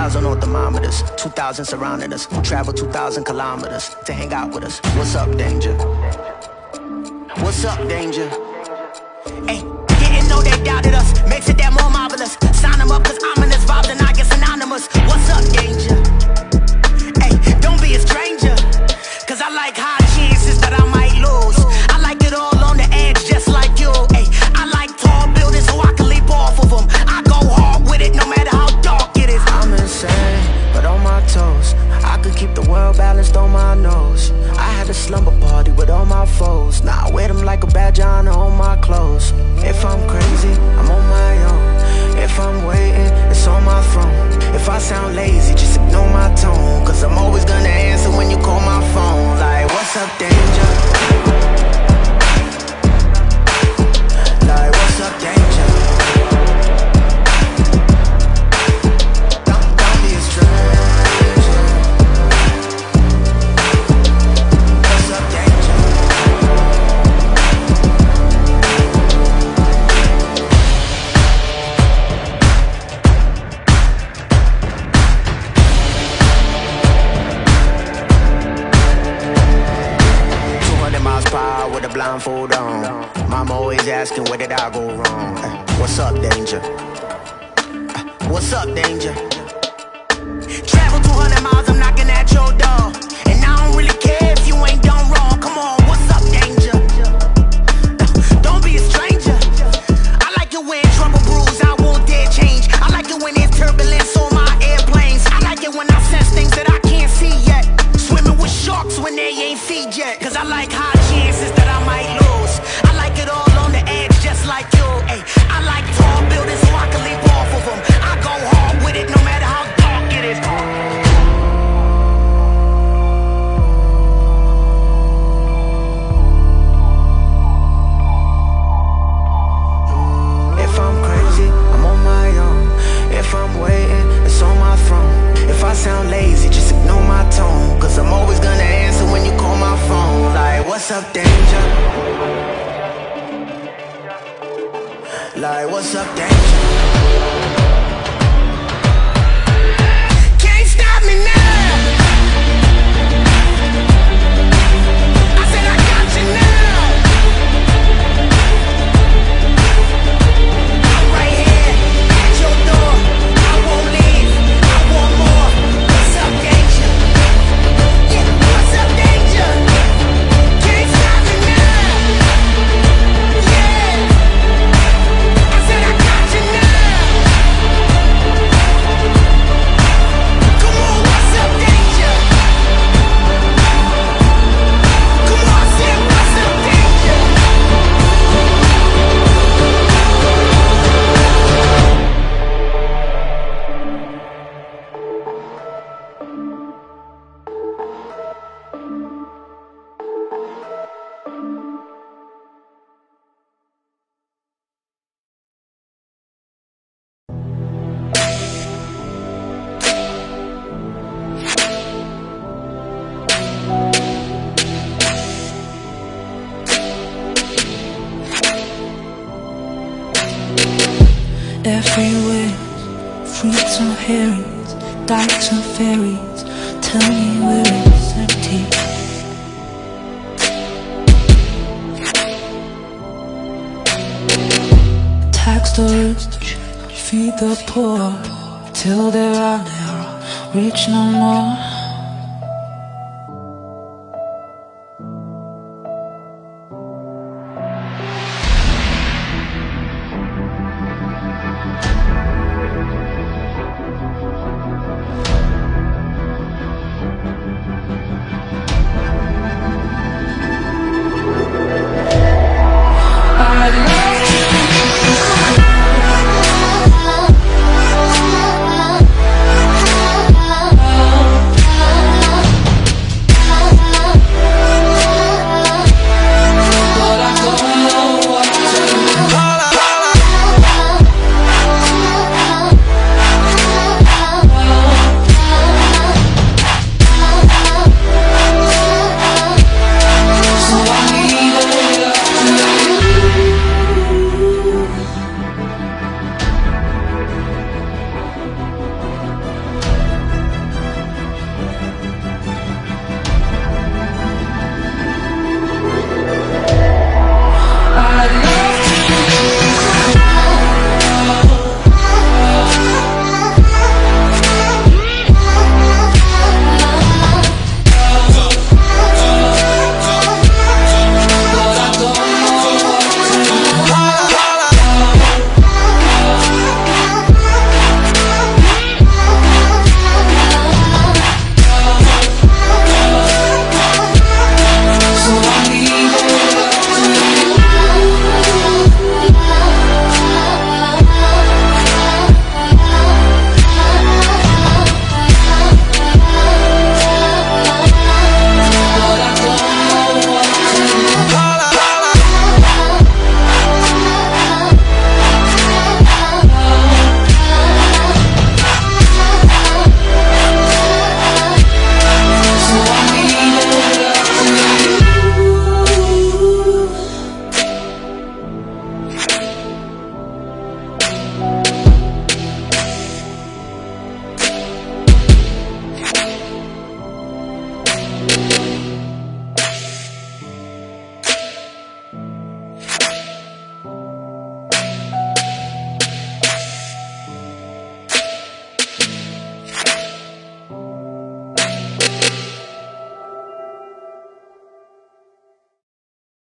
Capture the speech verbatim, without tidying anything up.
thousand on thermometers, two thousand surrounding us. Travel two thousand kilometers to hang out with us. What's up, danger? What's up, danger? Hey, didn't know they doubted us. Makes it that more marvelous. Sign them up, cause ominous vibes and I get synonymous. What's up, danger? Hey, don't be a stranger, cause I like high chances that I might lose. I like it all on the edge, just like you. Hey, I like tall buildings so I can leap off of them. I go hard with it, no matter how dark it is. I'm insane, but on my toes. I could keep the world balanced on my nose. I had a slumber party with all my foes. Now I wear them like a badge of honor on my clothes. If I'm crazy, I'm on my own. If I'm waiting, it's on my throne. If I sound lazy, just ignore my tone, cause I'm always gonna answer when you call my phone. Like, what's up, danger? Like, what's up, danger? Blindfold on. Mama always asking, where did I go wrong? Uh, what's up, danger? Uh, what's up, danger? Travel two hundred miles, I'm knocking at your door. And I don't really care if you ain't done wrong. Come on, what's up, danger? Uh, don't be a stranger. I like it when trouble brews, I won't dare change. I like it when there's turbulence on my airplanes. I like it when I sense things that I can't see yet. Swimming with sharks when they ain't feed yet. Cause I like high chances that I might lose. I like it all on the edge, just like you. Ay, I like tall buildings so I can leap off of them. I go hard with it, no matter how dark it is. If I'm crazy, I'm on my own. If I'm waiting, it's on my throne. If I sound lazy, just ignore my tone, cause I'm always gonna answer when you call my phone. Like, what's up, danger? Like, what's up, danger? Can't stop me now. I said I got you now. I'm right here at your door. I won't leave. I want more. What's up, danger? Yeah, what's up, danger? Can't stop me now. Yeah. I said I got you now. Come on, what's up, danger? Come on, I said what's up, danger? Everywhere, fruits and herrings, dykes and ferries. Tell me where it's empty. Tax the rich, feed the poor, till there are no rich no more.